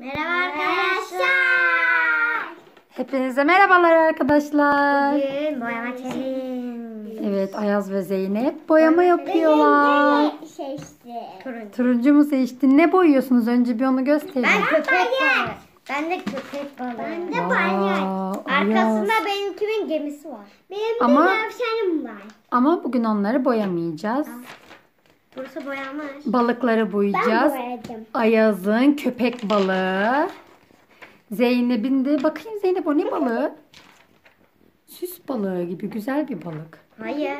Merhaba arkadaşlar. Hepinize merhabalar arkadaşlar. Bugün boyama challenge. Evet, Ayaz ve Zeynep boyama yapıyorlar. Turuncu mu seçtin? Ne boyuyorsunuz? Önce bir onu gösterin. Ben köpek balığı. Ben de köpek balığı. Ben de balyoz. Arkasında benimkinin gemisi var. Benim de tavşanım var. Ama bugün onları boyamayacağız. Burası boyanmış. Balıkları boyayacağız. Ben boyadım. Ayaz'ın köpek balığı. Zeynep'in de bakayım, Zeynep o ne balığı? Süs balığı gibi güzel bir balık. Hayır.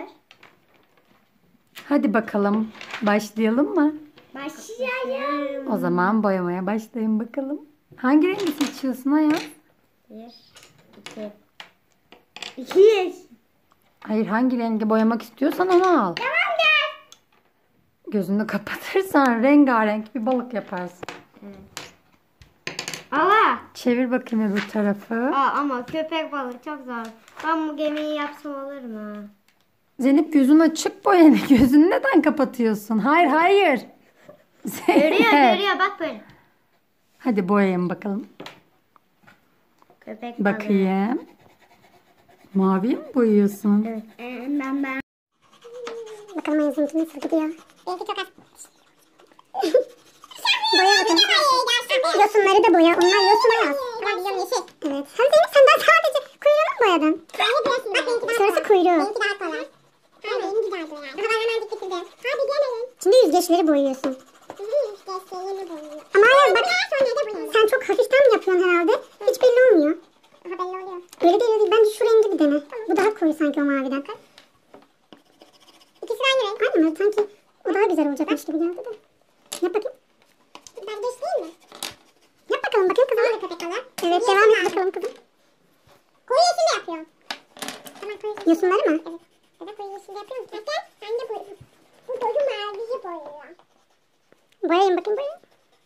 Hadi bakalım, başlayalım mı? Başlayalım. O zaman boyamaya başlayın bakalım. Hangi rengi seçiyorsun Ayaz? 1, 2, 2. Hayır, hangi rengi boyamak istiyorsan onu al. Tamamdır. Gözünü kapatırsan rengarenk bir balık yaparsın. Allah. Çevir bakayım öbür tarafı. Ama köpek balığı çok zor. Ben bu gemiyi yapsam olur mu? Zeynep, gözün açık boyanı. Gözünü neden kapatıyorsun? Hayır, hayır. Görüyor bak böyle. Hadi boyayın bakalım. Köpek balığı. Bakayım. Mavi mi boyuyorsun? Evet. Ben. Bakalım Ayaz'ınki nasıl gidiyor. Benimki çok az. Boya bakalım. Yosunları da boya. Onlar yosun Ayaz. Ama biliyorum yeşil. Evet. Hem Zeynep sen daha sadece kuyruğunu mu boyadın? Ben de boyasın. Bak benimki daha şurası kuyruğu. Benimki daha kolay. Hayır benimki daha kolay. Daha ben hemen bitirdim. Hadi gelin. Şimdi yüzgeçleri boyuyorsun. Yüzgeçlerini boyuyor. Ama Ayaz bak. Sen çok hafiften mi yapıyorsun herhalde? Hiç belli olmuyor. Aha belli oluyor. Öyle değil. Bence şu rengi bir dene. Bu daha koyu sanki o maviden. İkisi aynı renk. Aynı mı? Sanki o daha güzel olacakmış gibi geldi de. Yap bakayım. Ben geçeyim mi? Yap bakalım kızım. Evet devam et bakalım kızım. Koyu yeşil de yapıyorum. Tamam koyu yeşil. Yosunları mı? Evet. Ya da koyu yeşil yapıyorum. Zaten ben de koyu. Bu koyu maviyi boyuyor. Boyayın bakayım boyayın.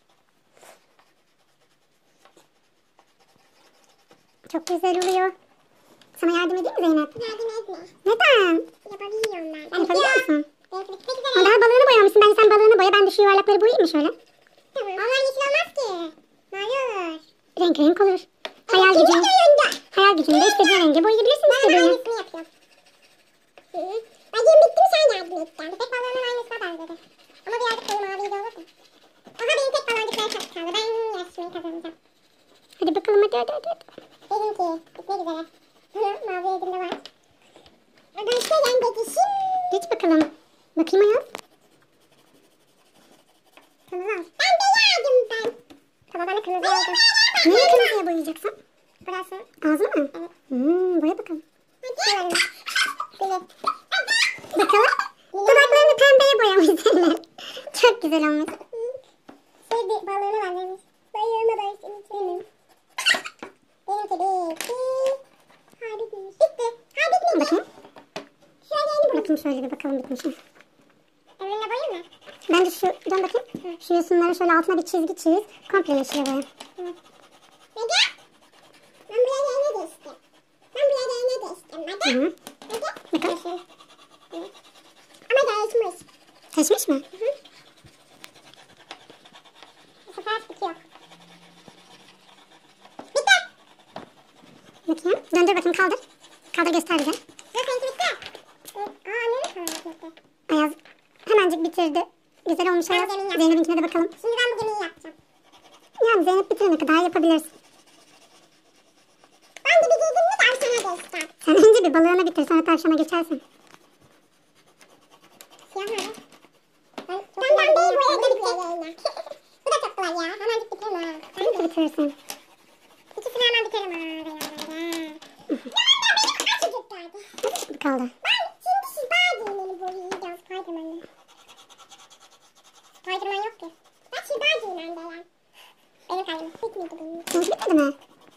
Çok güzel oluyor. Sana yardım edeyim mi Zeynep? Yardım etme. Neden? Yapabiliyorum ben. Yapabiliyor musun? Ama daha balığını boyamışsın. Bence sen balığını boya. Ben de şu yuvarlakları boyayayım mı şöyle? Tamam. Ama yeşil olmaz ki. Mavi olur. Renk renk olur. Hayal gücün. Hayal gücünde istediğin renge boyayabilirsin istediğini. Ben aynısını yapıyorum. Ben yem bitti mi sen yardım et. Yani tek balığının aynısına benzedi. Ama birazcık koyu mavi de olur da. Aha benim tek baloncukları çok kaldı. Ben yarışmayı kazanacağım. Hadi bakalım hadi. Benimki bitmek üzere. Mavi elimde var. Arkadaşlar yandaki şimdi. Geç bakalım. Bakayım Ayaz. Kırmızı al. Ben de yardım ben. Tamam ben de kırmızı aldım. Neyi kırmızıya boyayacaksın? Burası. Ağzı mı? Evet. Boya bakalım. Hadi. Bakalım. Dudaklarını pembeye boyamış Zeynep. Çok güzel olmuş. Bir balığını var demiş. Balığını da içine. Benimki bitti. Ha bitmiş. Bitti. Ha bitmiş. Bakayım. Şöyle yeni boyayım. Bakayım şöyle bir bakalım bitmiş mi? Elinle boyayım mı? Ben de şu, dön bakayım. Şu yosunları şöyle altına bir çizgi çiz. Komple yeşile boya. Evet. Neden? Ben buraya rengine değiştim. Hadi. Hadi. Bakalım. Evet. Ama değişmiş. Değişmiş mi? Hı. Bu sefer bitiyor. Bitti. Bakayım. Döndür bakayım kaldır. Kaldır göster bize. Ayaz hemencik bitirdi. Güzel olmuş Ayaz. Zeynep'inkine de bakalım. Şimdi ben bu gemiyi yapacağım. Yani Zeynep bitirene kadar yapabilirsin. Ben de bitirdim mi tavşana geçeceğim. Sen önce bir balığını bitir sonra tavşana geçersin. Siyah mı? Ben değil bu evde bitireyim. Bu da çok kolay ya. Hemencik bitiririm ha. Sen de bitirirsin. İkisini hemen biterim ha. Azıcık kaldı. Ben şimdi Spiderman'i boyayacağım. Spiderman'ı. Spiderman yok ki. Bak Spiderman de ya. Benim kalbim. Bitmedi bunun. Seninki bitmedi mi?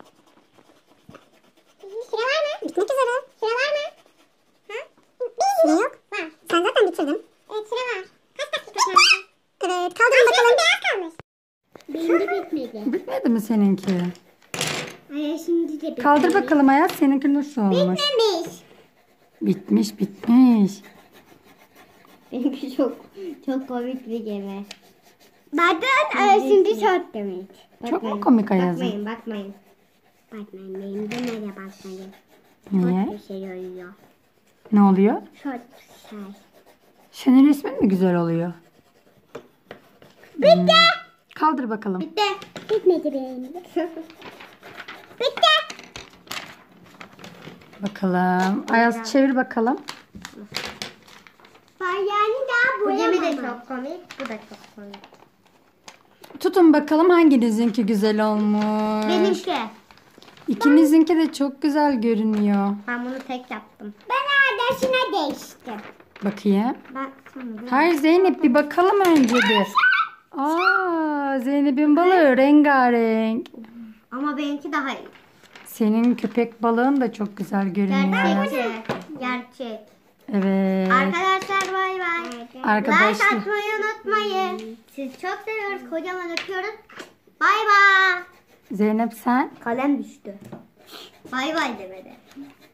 Süre var mı? Bitmek üzere. Süre var mı? Ha? Süre yok. Var. Sen zaten bitirdin. Evet süre var. Kaç dakika kaldı? Evet kaldırın bakalım. Beyaz kalmış. Benimki bitmedi. Bitmedi mi seninki? Hayır şimdi de bitmedi. Kaldır bakalım Ayaz, seninki nasıl olmuş? Bitmemiş. Bitmiş. Benimki çok komik bir gemi. Zaten şimdi çok demek. Çok mu komik Ayaz'ım? Bakmayın. Benim de nereye bakmayın. Niye? Çok bir şey oluyor. Ne oluyor? Çok şey. Senin resmin mi güzel oluyor? Bitti. Kaldır bakalım. Bitti. Bitmedi benim. Bitti. Bakalım. Ayaz çevir bakalım. Yani daha bu gemi de çok komik. Bu da çok komik. Tutun bakalım hanginizinki güzel olmuş. Benimki. İkinizinki de çok güzel görünüyor. Ben bunu tek yaptım. Ben ardasına değiştim. Bakayım. Baksana. Hayır Zeynep bir bakalım önce bir. Aa, Zeynep'in balığı rengarenk. Ama benimki daha iyi. Senin köpek balığın da çok güzel görünüyor. Gerçek. Evet. Arkadaşlar bay bay. Arkadaşlar. Like atmayı unutmayın. Sizi çok seviyoruz. Kocaman öpüyoruz. Bay bay. Zeynep sen? Kalem düştü. Bay bay demedi.